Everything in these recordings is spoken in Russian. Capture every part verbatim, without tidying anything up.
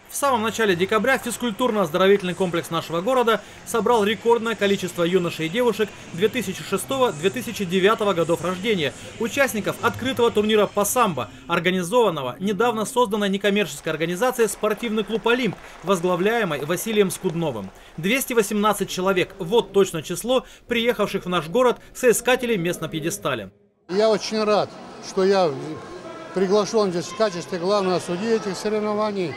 В самом начале декабря физкультурно-оздоровительный комплекс нашего города собрал рекордное количество юношей и девушек две тысячи шестого — две тысячи девятого годов рождения, участников открытого турнира по самбо, организованного недавно созданной некоммерческой организацией «Спортивный клуб Олимп», возглавляемой Василием Скудновым. двести восемнадцать человек – вот точно число приехавших в наш город соискателей мест на пьедестале. Я очень рад, что я приглашен здесь в качестве главного судьи этих соревнований.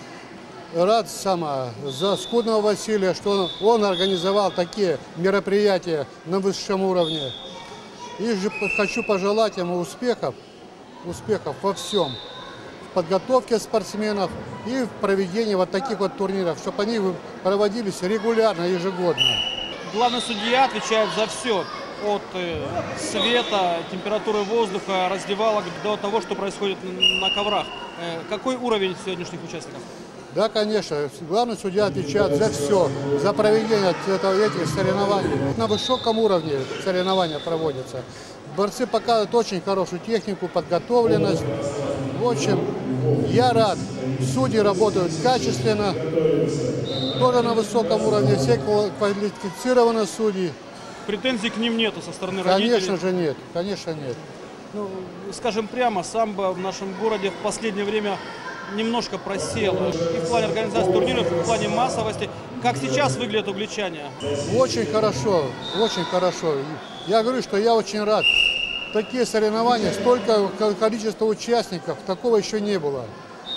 Рад сама за Скудного Василия, что он организовал такие мероприятия на высшем уровне. И же хочу пожелать ему успехов, успехов во всем. В подготовке спортсменов и в проведении вот таких вот турниров, чтобы они проводились регулярно, ежегодно. Главный судья отвечает за все. От света, температуры воздуха, раздевалок до того, что происходит на коврах. Какой уровень сегодняшних участников? Да, конечно. Главный судья отвечает за все, за проведение этих соревнований. На высоком уровне соревнования проводятся. Борцы показывают очень хорошую технику, подготовленность. В общем, я рад. Судьи работают качественно, тоже на высоком уровне, все квалифицированные судьи. Претензий к ним нету со стороны родителей? Конечно же нет, конечно нет. Ну, скажем прямо, самбо в нашем городе в последнее время немножко просело. И в плане организации турниров, и в плане массовости. Как сейчас выглядят угличане? Очень хорошо, очень хорошо. Я говорю, что я очень рад. Такие соревнования, столько количества участников, такого еще не было.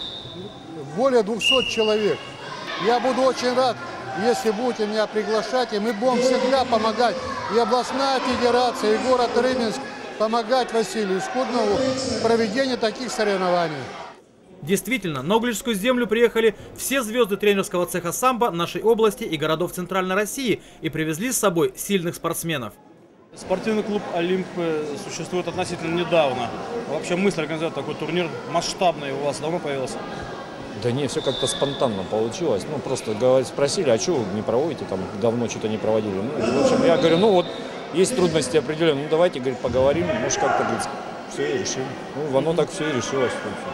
Более двухсот человек. Я буду очень рад, если будете меня приглашать, и мы будем всегда помогать. И областная федерация, и город Рыбинск помогать Василию Скуднову в проведении таких соревнований. Действительно, на Угличскую землю приехали все звезды тренерского цеха самбо нашей области и городов Центральной России и привезли с собой сильных спортсменов. Спортивный клуб «Олимп» существует относительно недавно. Вообще мысль организовать такой турнир масштабный у вас давно появилась? Да не, все как-то спонтанно получилось. Ну, просто говорить, спросили, а что вы не проводите, там давно что-то не проводили. Ну, в общем, я говорю, ну вот, есть трудности определенные, ну давайте, говорит, поговорим, может как-то, говорит, все и решим. Ну, оно так все и решилось.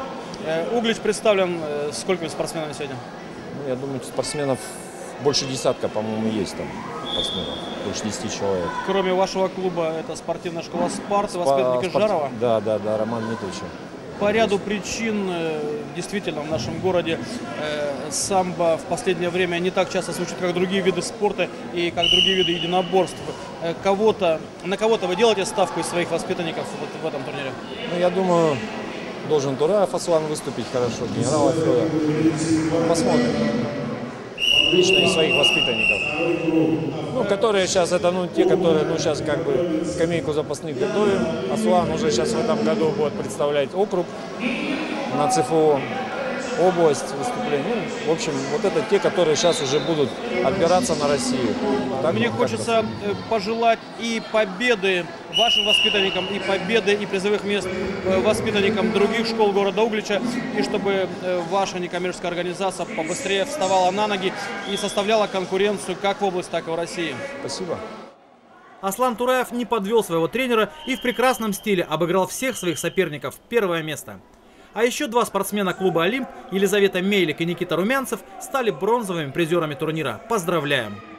Углич представлен сколькими спортсменами сегодня? Ну, я думаю, спортсменов больше десятка, по-моему, есть там спортсменов, больше десяти человек. Кроме вашего клуба, это спортивная школа «Спарт», воспитанники Спорт... Жарова? Да, да, да, Роман Дмитриевич. По ряду причин, действительно, в нашем городе самбо в последнее время не так часто звучит, как другие виды спорта и как другие виды единоборств. Кого-то, на кого-то вы делаете ставку из своих воспитанников вот в этом турнире? Ну, я думаю, должен Тураев Аслан выступить хорошо, генерал Федор. Посмотрим. Лично из своих воспитанников. Ну, которые сейчас, это ну, те, которые ну, сейчас как бы скамейку запасных готовим. Аслан уже сейчас в этом году будет представлять округ на ЦФО, область выступлений. Ну, в общем, вот это те, которые сейчас уже будут отбираться на Россию. Так, Мне вот, хочется пожелать и победы вашим воспитанникам, и победы, и призовых мест воспитанникам других школ города Углича, и чтобы ваша некоммерческая организация побыстрее вставала на ноги и составляла конкуренцию как в области, так и в России. Спасибо. Аслан Тураев не подвел своего тренера и в прекрасном стиле обыграл всех своих соперников. Первое место. А еще два спортсмена клуба «Олимп», Елизавета Мейлик и Никита Румянцев, стали бронзовыми призерами турнира. Поздравляем!